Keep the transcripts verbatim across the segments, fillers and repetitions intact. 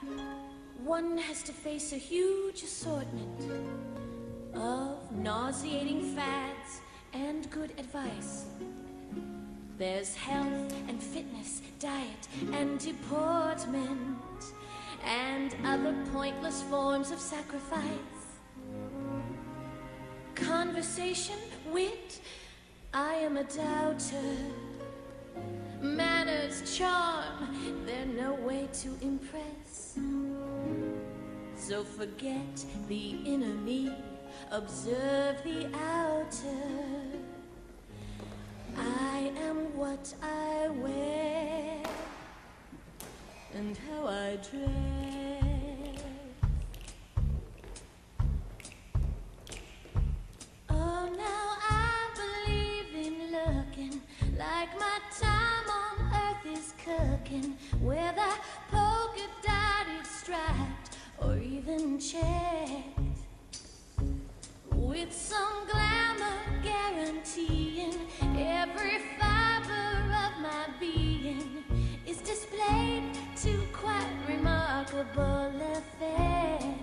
one has to face a huge assortment of nauseating fads and good advice. There's health and fitness, diet and deportment, and other pointless forms of sacrifice. Conversation, wit, I am a doubter. Manners, charm, they're no way to impress. So forget the inner me, observe the outer. I am what I wear and how I dress. Oh, now I believe in looking like my time on earth is cooking, with a polka dotted striped or even checked, with some glamour guaranteeing every fiber of my being is displayed to quite remarkable effect.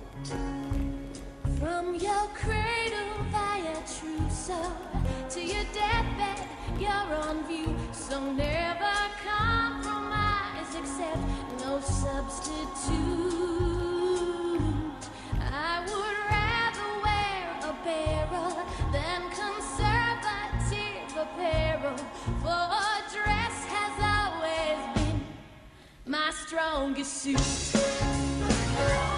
From your cradle via trousseau to your deathbed, you're on view. So never compromise, accept no substitute. I would rather wear a barrel than conservative apparel, for a dress has always been my strongest suit.